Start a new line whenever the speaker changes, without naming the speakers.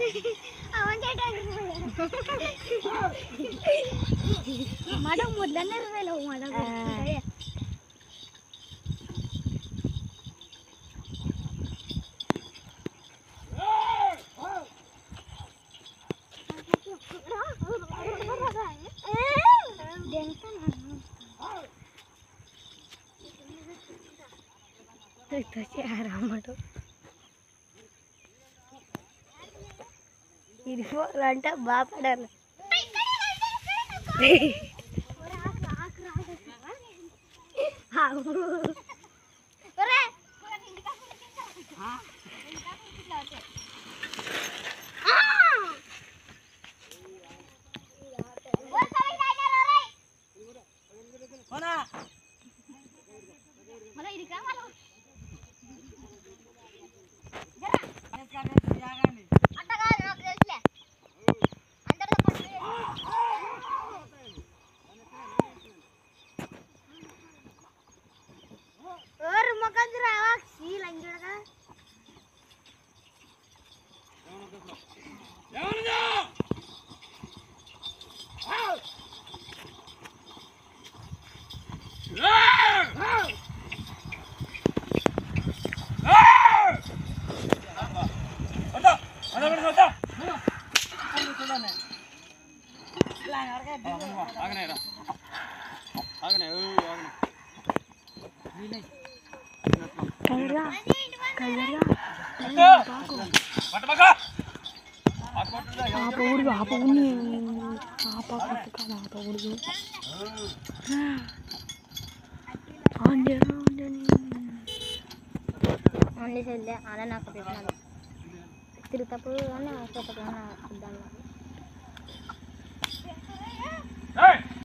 madam modalnya rela madam ya itu sih haram tuh ini kok lantak bapak dan mana ini kamar lo makan jerawat sih lanjut kan apa ini apa saya ada nak cerita pun mana saya tak pernah